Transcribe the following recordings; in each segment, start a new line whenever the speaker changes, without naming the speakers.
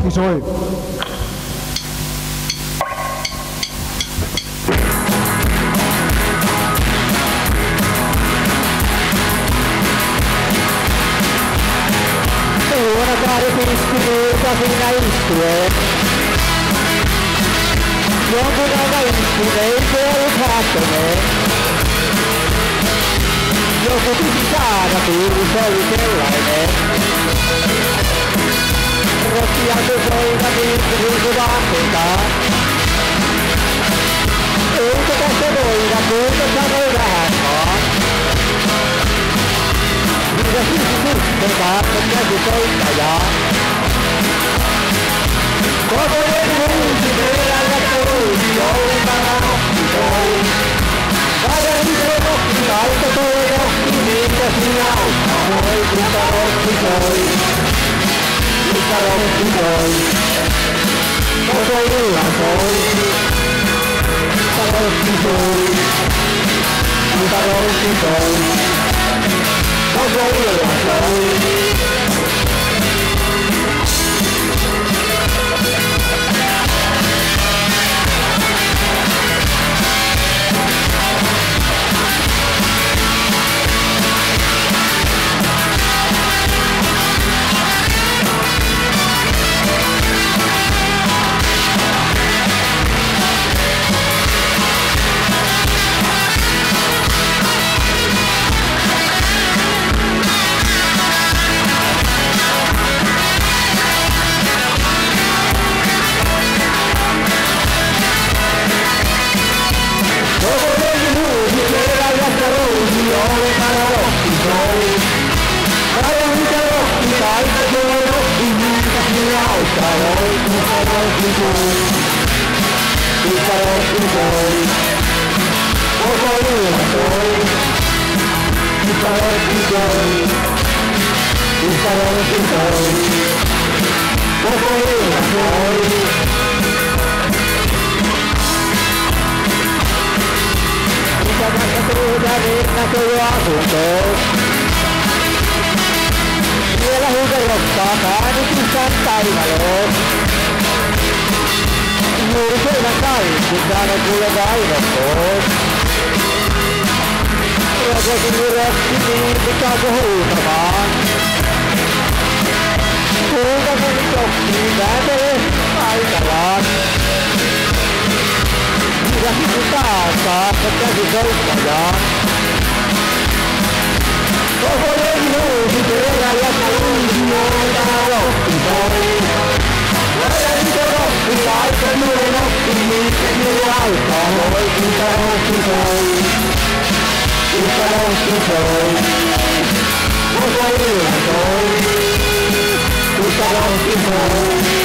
occhi suoi. Ora dare per iscriverti fino a iscriverti. Io volevo iscriverti e ho fatto me. Io potevo stare per i soliti online. Rottiando poi da dirti da metà. E che tanto voi da tutto siamo in da qui si tutto da perché si tolta ya come le luci della natura poi vada di occhi alto poi occhi mica si alza poi brutta occhi poi poi la poi occhi poi I'll go with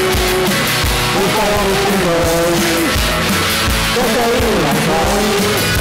you.